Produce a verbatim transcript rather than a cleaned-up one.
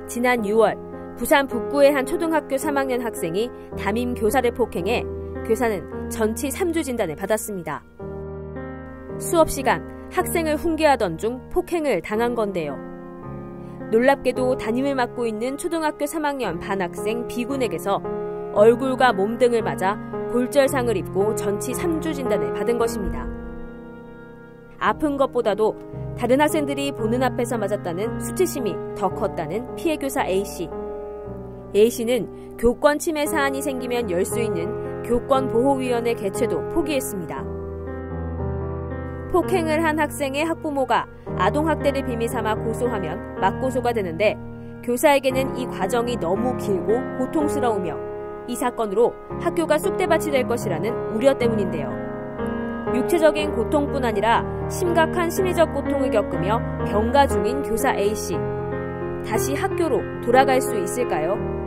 지난 유월 부산 북구의 한 초등학교 삼 학년 학생이 담임 교사를 폭행해 교사는 전치 삼 주 진단을 받았습니다. 수업 시간 학생을 훈계하던 중 폭행을 당한 건데요. 놀랍게도 담임을 맡고 있는 초등학교 삼 학년 반 학생 B군에게서 얼굴과 몸 등을 맞아 골절상을 입고 전치 삼 주 진단을 받은 것입니다. 아픈 것보다도 다른 학생들이 보는 앞에서 맞았다는 수치심이 더 컸다는 피해 교사 A씨. A씨는 교권 침해 사안이 생기면 열 수 있는 교권보호위원회 개최도 포기했습니다. 폭행을 한 학생의 학부모가 아동학대를 빌미 삼아 고소하면 맞고소가 되는데 교사에게는 이 과정이 너무 길고 고통스러우며 이 사건으로 학교가 쑥대밭이 될 것이라는 우려 때문인데요. 육체적인 고통뿐 아니라 심각한 심리적 고통을 겪으며 병가 중인 교사 A씨. 다시 학교로 돌아갈 수 있을까요?